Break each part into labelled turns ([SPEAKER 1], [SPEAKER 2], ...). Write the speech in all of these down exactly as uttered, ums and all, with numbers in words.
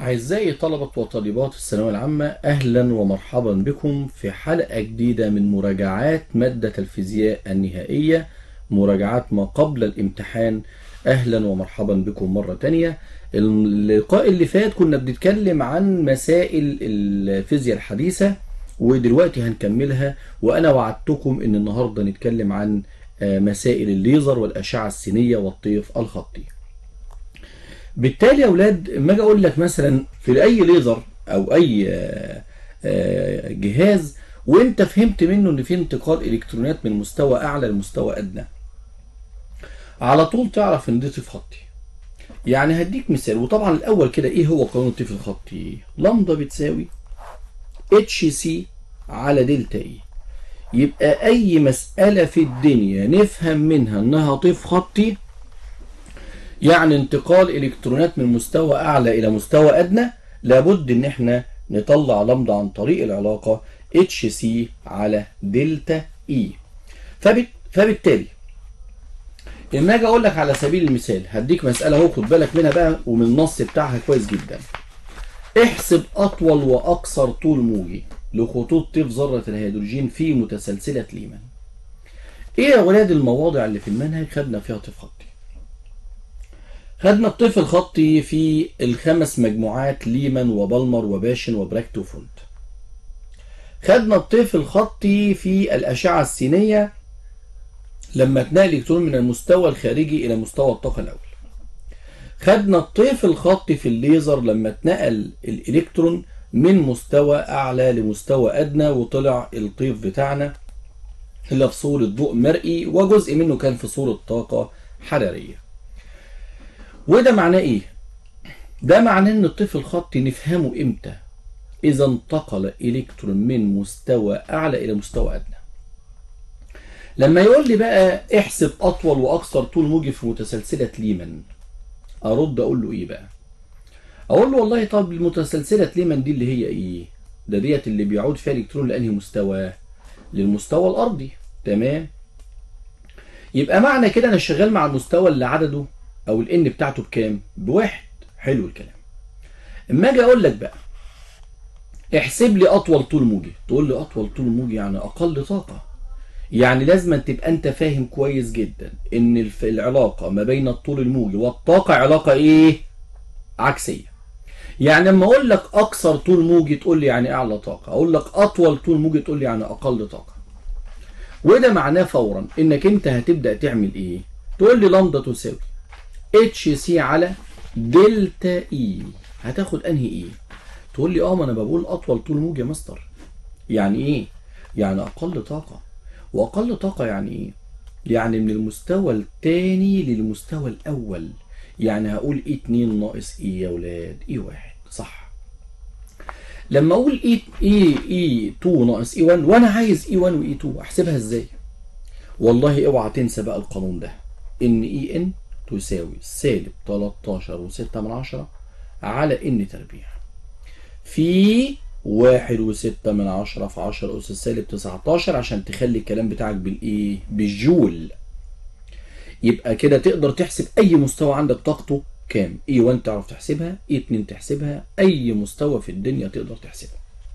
[SPEAKER 1] أعزائي طلبة وطالبات الثانوية العامة، أهلا ومرحبا بكم في حلقة جديدة من مراجعات مادة الفيزياء النهائية، مراجعات ما قبل الامتحان. أهلا ومرحبا بكم مرة تانية. اللقاء اللي فات كنا بنتكلم عن مسائل الفيزياء الحديثة، ودلوقتي هنكملها. وأنا وعدتكم إن النهاردة نتكلم عن مسائل الليزر والأشعة السينية والطيف الخطي. بالتالي يا اولاد، اما اجي اقول لك مثلا في اي ليزر او اي جهاز وانت فهمت منه ان في انتقال الكترونات من مستوى اعلى لمستوى ادنى، على طول تعرف ان ده طيف خطي. يعني هديك مثال، وطبعا الاول كده ايه هو قانون الطيف الخطي؟ لامدا بتساوي اتش سي على دلتا اي. يبقى اي مسألة في الدنيا نفهم منها انها طيف خطي، يعني انتقال الكترونات من مستوى اعلى الى مستوى ادنى، لابد ان احنا نطلع لامدا عن طريق العلاقه اتش سي على دلتا اي. فبت... فبالتالي لما اجي اقول لك على سبيل المثال، هديك مساله اهو، خد بالك منها بقى ومن النص بتاعها كويس جدا. احسب اطول واقصر طول موجي لخطوط طيف ذره الهيدروجين في متسلسله ليمان. ايه يا ولاد المواضع اللي في المنهج خدنا فيها طيف خطي؟ خدنا الطيف الخطي في الخمس مجموعات ليمان وبالمر وباشن وبراكت وفولت. خدنا الطيف الخطي في الأشعة السينية لما اتنقل الإلكترون من المستوى الخارجي إلى مستوى الطاقة الأول. خدنا الطيف الخطي في الليزر لما اتنقل الإلكترون من مستوى أعلى لمستوى أدنى، وطلع الطيف بتاعنا اللي في صورة ضوء مرئي، وجزء منه كان في صورة طاقة حرارية. وده معناه ايه؟ ده معناه ان الطيف الخطي نفهمه امتى؟ اذا انتقل الكترون من مستوى اعلى الى مستوى ادنى. لما يقول لي بقى احسب اطول واقصر طول موجي في متسلسله ليمان، ارد اقول له ايه بقى؟ اقول له والله طب المتسلسله ليمان دي اللي هي ايه؟ ده ديت اللي بيعود فيها الالكترون لانهي مستوى؟ للمستوى الارضي. تمام؟ يبقى معنى كده انا شغال مع المستوى اللي عدده او الان بتاعته بكام؟ بواحد. حلو الكلام. اما اجي اقول لك بقى احسب لي اطول طول موجي، تقول لي اطول طول موجي يعني اقل طاقه. يعني لازم تبقى انت فاهم كويس جدا ان العلاقه ما بين الطول الموجي والطاقه علاقه ايه؟ عكسيه. يعني لما اقول لك اقصر طول موجي تقول لي يعني اعلى طاقه، اقول لك اطول طول موجي تقول لي يعني اقل طاقه. وده معناه فورا انك انت هتبدا تعمل ايه؟ تقول لي لامدا تساوي اتش سي على دلتا اي. هتاخد انهي ايه؟ تقول لي اه ما انا بقول اطول طول موج يا مستر. يعني ايه؟ يعني اقل طاقه. واقل طاقه يعني ايه؟ يعني من المستوى الثاني للمستوى الاول. يعني هقول اي اتنين ناقص اي يا ولاد اي واحد، صح؟ لما اقول اي اي اي اتنين ناقص اي واحد وانا عايز اي واحد واي اتنين، احسبها ازاي؟ والله اوعى تنسى بقى القانون ده، ان اي ان تساوي سالب تلتاشر وستة من عشرة على ان تربيع في واحد وستة من عشرة في عشرة أس سالب تسعتاشر، عشان تخلي الكلام بتاعك بالإيه؟ بالجول. يبقى كده تقدر تحسب أي مستوى عندك طاقته كام. إي واحد تعرف تحسبها، إي اتنين تحسبها، أي مستوى في الدنيا تقدر تحسبها.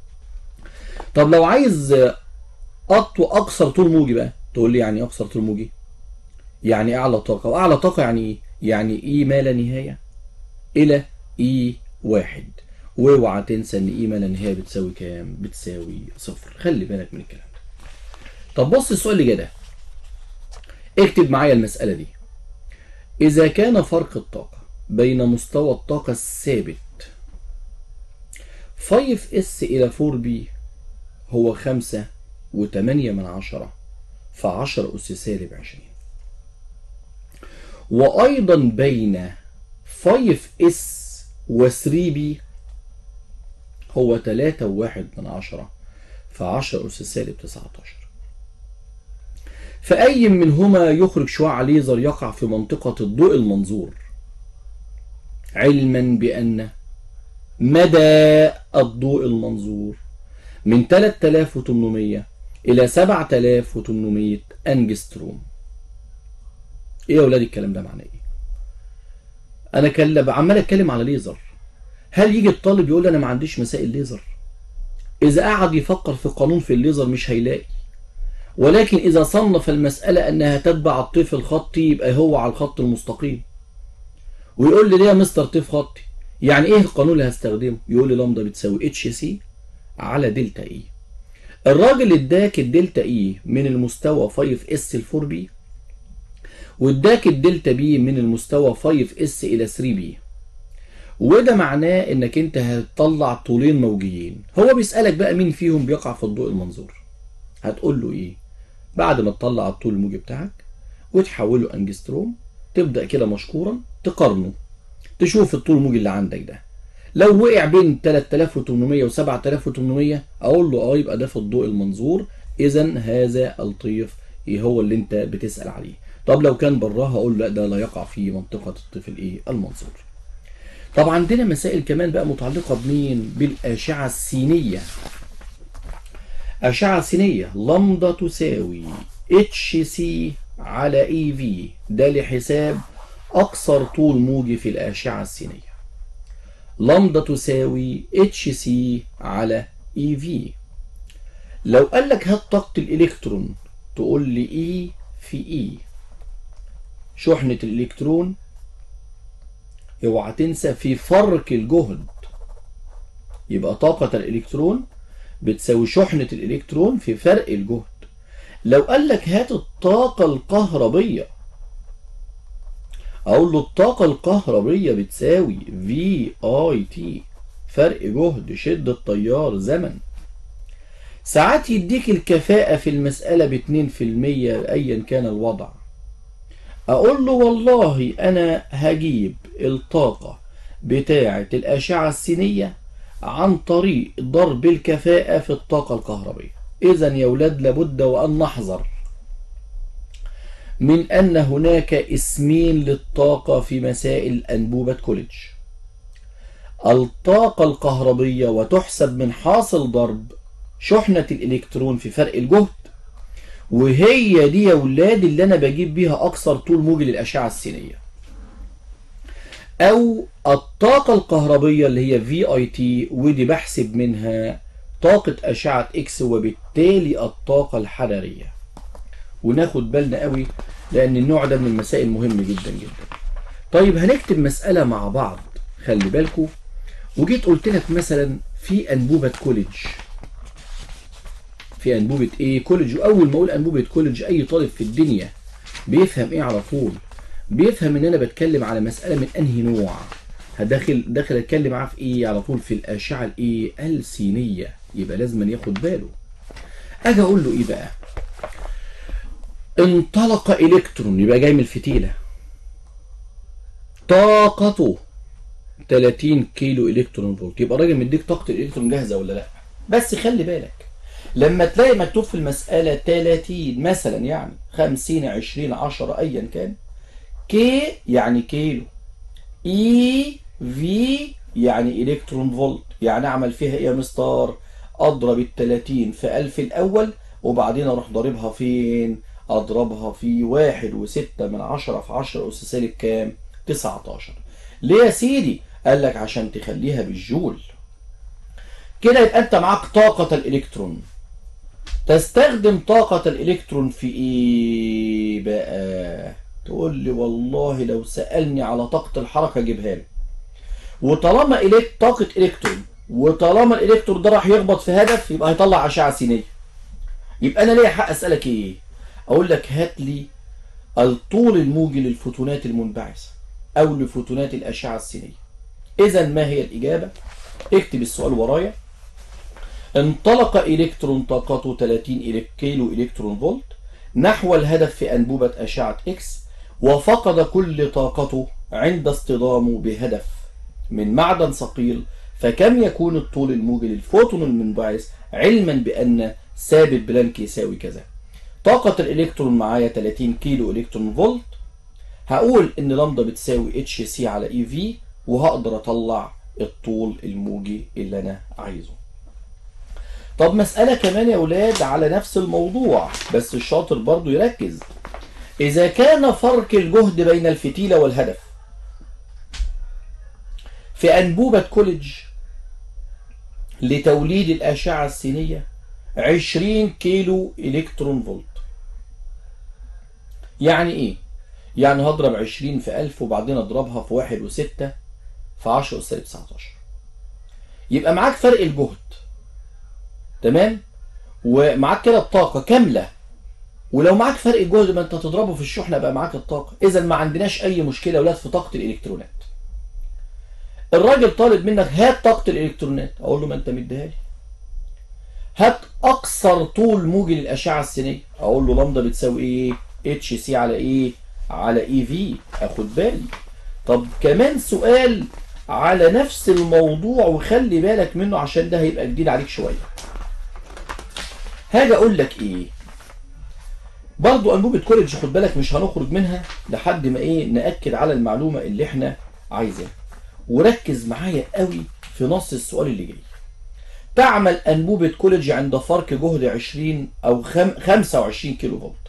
[SPEAKER 1] طب لو عايز أطو أقصر طول موجي بقى، تقول لي يعني أقصر طول موجي؟ يعني أعلى طاقة، وأعلى طاقة يعني إيه؟ يعني إي ما لا نهاية إلى إي واحد. واوعى تنسى ان اي ما لا نهايه بتساوي كام؟ بتساوي صفر. خلي بالك من الكلام ده. طب بص السؤال اللي جه ده، اكتب معايا المساله دي. اذا كان فرق الطاقه بين مستوى الطاقه الثابت خمسة اس الى أربعة بي هو خمسة وتمانية من عشرة في عشرة اس سالب عشرين، وايضا بين خمسة اس و ثلاثة بي هو تلاتة وواحد من عشرة في عشرة أس سالب تسعتاشر، فأي منهما يخرج شعاع ليزر يقع في منطقة الضوء المنظور، علما بأن مدى الضوء المنظور من تلاتة آلاف وتمنمية إلى سبعة آلاف وتمنمية أنجستروم. إيه يا ولاد الكلام ده معناه إيه؟ أنا كلب عمال أتكلم على ليزر، هل يجي الطالب يقول انا ما عنديش مسائل ليزر؟ اذا قعد يفكر في قانون في الليزر مش هيلاقي. ولكن اذا صنف المسألة انها تتبع الطيف الخطي يبقى هو على الخط المستقيم. ويقول لي ليه يا مستر طيف خطي؟ يعني ايه القانون اللي هستخدمه؟ يقول لي لامدا بتساوي اتش سي على دلتا اي. الراجل اداك الدلتا اي من المستوى خمسة اس ل أربعة بي، واداك الدلتا بي من المستوى خمسة اس الى ثلاثة بي، وده معناه انك انت هتطلع طولين موجيين. هو بيسألك بقى مين فيهم بيقع في الضوء المنظور. هتقول له ايه؟ بعد ما تطلع الطول الموجي بتاعك وتحوله انجستروم، تبدأ كده مشكورا تقارنه، تشوف الطول الموجي اللي عندك ده لو وقع بين تلاتة آلاف وتمنمية و سبعة آلاف وتمنمية اقول له اه يبقى ده في الضوء المنظور، اذا هذا الطيف ايه هو اللي انت بتسأل عليه. طب لو كان براها اقول له لا ده لا يقع في منطقة الطيف الايه المنظور. طب عندنا مسائل كمان بقى متعلقة بمين؟ بالأشعة السينية. أشعة سينية لامدا تساوي اتش سي على اي في، ده لحساب أقصر طول موجي في الأشعة السينية. لامدا تساوي اتش سي على اي في. لو قال لك هات طاقة الإلكترون تقول لي اي في اي. شحنة الإلكترون اوعى تنسى في فرق الجهد، يبقى طاقة الإلكترون بتساوي شحنة الإلكترون في فرق الجهد. لو قال لك هات الطاقة الكهربية أقول له الطاقة الكهربية بتساوي في اي تي، فرق جهد شدة تيار زمن. ساعات يديك الكفاءة في المسألة باتنين في المية أيا كان الوضع، أقول له والله أنا هجيب الطاقة بتاعة الأشعة السينية عن طريق ضرب الكفاءة في الطاقة الكهربية. إذن يا ولاد لابد وأن نحذر من أن هناك اسمين للطاقة في مسائل أنبوبة كوليدج: الطاقة الكهربية وتحسب من حاصل ضرب شحنة الإلكترون في فرق الجهد، وهي دي يا ولاد اللي أنا بجيب بيها أقصر طول موجي للأشعة السينية. أو الطاقة الكهربية اللي هي في اي تي، ودي بحسب منها طاقة أشعة إكس وبالتالي الطاقة الحرارية. وناخد بالنا قوي لأن النوع ده من المسائل مهم جدا جدا. طيب هنكتب مسألة مع بعض، خلي بالكم. وجيت قلت لك مثلا في أنبوبة كوليدج، في أنبوبة إيه؟ كوليدج. وأول ما أقول أنبوبة كوليدج أي طالب في الدنيا بيفهم إيه على طول؟ بيفهم إن أنا بتكلم على مسألة من أنهي نوع. هداخل داخل أتكلم معاه في إيه على طول؟ في الأشعة الإيه؟ السينية. يبقى لازم ياخد باله. أجي أقول له إيه بقى؟ انطلق إلكترون، يبقى جاي من الفتيلة، طاقته تلاتين كيلو إلكترون فولت. يبقى الراجل مديك طاقة الإلكترون جاهزة ولا لأ؟ بس خلي بالك لما تلاقي مكتوب في المسألة تلاتين مثلا، يعني خمسين عشرين عشرة أيا كان، كي يعني كيلو، إي في يعني إلكترون فولت. يعني أعمل فيها إيه يا مستر؟ أضرب التلاتين في ألف الأول وبعدين أروح ضاربها فين؟ أضربها في واحد وستة من عشرة في عشرة أس سالب كام؟ تسعتاشر. ليه يا سيدي؟ قال لك عشان تخليها بالجول. كده يبقى أنت معاك طاقة الإلكترون. تستخدم طاقة الإلكترون في إيه بقى؟ تقول لي والله لو سألني على طاقة الحركة أجيبها له. وطالما إليك طاقة إلكترون، وطالما الإلكترون ده راح يخبط في هدف، يبقى هيطلع أشعة سينية. يبقى أنا ليا حق أسألك إيه؟ أقول لك هات لي الطول الموجي للفوتونات المنبعثة أو لفوتونات الأشعة السينية. إذا ما هي الإجابة؟ اكتب السؤال ورايا. انطلق إلكترون طاقته تلاتين كيلو إلكترون فولت نحو الهدف في أنبوبة أشعة إكس، وفقد كل طاقته عند اصطدامه بهدف من معدن ثقيل، فكم يكون الطول الموجي للفوتون المنبعث علما بأن ثابت بلانك يساوي كذا. طاقة الإلكترون معايا تلاتين كيلو إلكترون فولت. هقول إن لامدا بتساوي اتش سي على اي في، وهقدر أطلع الطول الموجي اللي أنا عايزه. طب مسألة كمان يا ولاد على نفس الموضوع، بس الشاطر برضو يركز. إذا كان فرق الجهد بين الفتيلة والهدف في أنبوبة كوليدج لتوليد الأشعة السينية عشرين كيلو إلكترون فولت. يعني إيه؟ يعني هضرب عشرين في ألف وبعدين أضربها في واحد وستة في عشرة أس سالب تسعتاشر. يبقى معاك فرق الجهد، تمام؟ ومعاك كده الطاقة كاملة، ولو معاك فرق الجهد ما أنت هتضربه في الشحنة بقى معاك الطاقة. إذا ما عندناش أي مشكلة يا ولاد في طاقة الإلكترونات. الراجل طالب منك هات طاقة الإلكترونات، أقول له ما أنت مديها لي. هات أقصر طول موجي للأشعة السينية، أقول له لامدا بتساوي إيه؟ اتش سي على إيه؟ على إي في، آخد بالي. طب كمان سؤال على نفس الموضوع وخلي بالك منه عشان ده هيبقى جديد عليك شوية. هاجي أقول لك إيه؟ برضو أنبوبة كوليدج خد بالك مش هنخرج منها لحد ما إيه نأكد على المعلومة اللي إحنا عايزينها. وركز معايا قوي في نص السؤال اللي جاي. تعمل أنبوبة كوليدج عند فرق جهد عشرين أو خمسة وعشرين كيلو فولت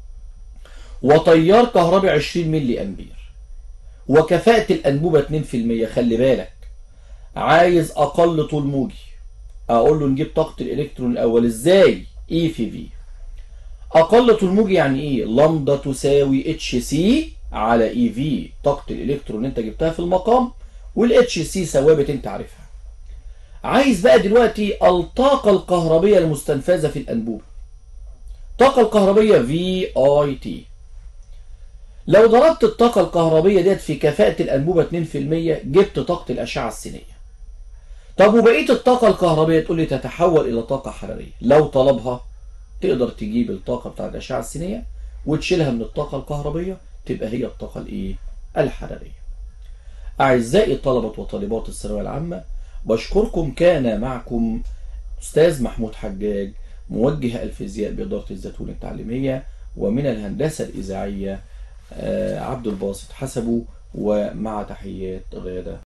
[SPEAKER 1] وتيار كهربي عشرين ملي أمبير وكفاءة الأنبوبة اتنين في المية. خلي بالك عايز أقل طول موجي، أقول له نجيب طاقة الإلكترون الأول إزاي؟ إي في في. أقل طول موجي يعني إيه؟ لامدا تساوي اتش سي على إي في، طاقة الإلكترون أنت جبتها في المقام والاتش سي ثوابت أنت عارفها. عايز بقى دلوقتي الطاقة الكهربية المستنفذة في الأنبوبة. الطاقة الكهربية في اي تي. لو ضربت الطاقة الكهربية ديت في كفاءة الأنبوبة اتنين في المية جبت طاقة الأشعة السينية. طب وبقية الطاقة الكهربية تقول لي تتحول إلى طاقة حرارية. لو طلبها تقدر تجيب الطاقة بتاع الأشعة السينية وتشيلها من الطاقة الكهربية تبقى هي الطاقة الإيه؟ الحرارية. أعزائي الطلبة وطالبات الثانوية العامة، بشكركم. كان معكم أستاذ محمود حجاج، موجه الفيزياء بإدارة الزيتون التعليمية، ومن الهندسة الإذاعية عبد الباسط حسبه، ومع تحيات غادة.